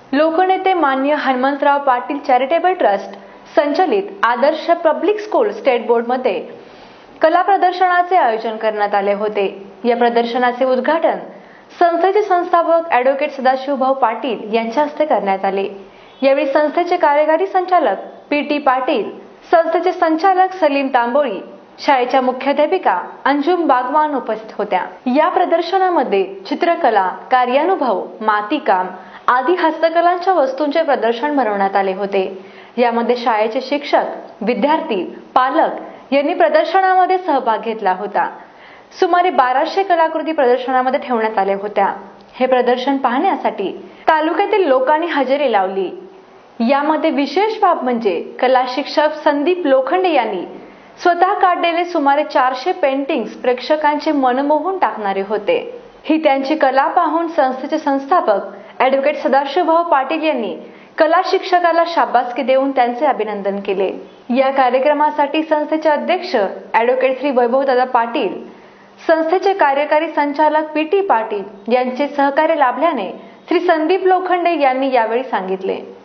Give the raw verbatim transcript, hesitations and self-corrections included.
लोकनेते मान्य Hanumantrao Patil charitable trust संचलित Adarsh public school state board मध्ये कला प्रदर्शनाचे आयोजन करण्यात आले होते। या प्रदर्शनाचे उद्घाटन संस्थेचे संस्थापक ॲडव्होकेट सदाशिवभाऊ पाटील यांच्या हस्ते करण्यात आले। यावेळी संस्थेचे कार्यकारी संचालक पी टी पाटील, संस्थेचे संचालक सलीम तांबोळी, शाळेच्या मुख्याध्यापिका अंजुम बागवान उपस्थित होत्या। या प्रदर्शनामध्ये चित्रकला, कार्यानुभव, मातीकाम आदी हस्तकलांच्या वस्तूंचे प्रदर्शन भरवण्यात आले होते। यामध्ये शाळेचे शिक्षक, विद्यार्थी, पालक यांनी प्रदर्शनामध्ये सहभाग घेतला होता। सुमारे बाराशे कलाकृती प्रदर्शनामध्ये ठेवण्यात आल्या होत्या। हे प्रदर्शन पाहण्यासाठी तालुक्यातील लोकांनी हजेरी लावली। यामध्ये विशेष बाब म्हणजे कला शिक्षक संदीप लोखंडे यांनी स्वतः काढलेले सुमारे चारशे पेंटिंग्स प्रेक्षकांचे मन मोहून टाकणारे होते। ही त्यांची कला पाहून संस्थेचे संस्थापक ॲडव्होकेट सदाशिवभाऊ पाटील यांनी कला शिक्षकाला शाबासकी देऊन त्यांचे अभिनंदन केले। या कार्यक्रमासाठी संस्थेचे अध्यक्ष ॲडव्होकेट श्री वैभवदादा पाटील, संस्थेचे कार्यकारी संचालक पी टी पाटील यांचे सहकार्य लाभल्याने श्री संदीप लोखंडे यांनी यावेळी सांगितले।